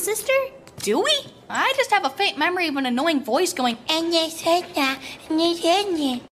sister? Do we? I just have a faint memory of an annoying voice going, And you said that, and you said that.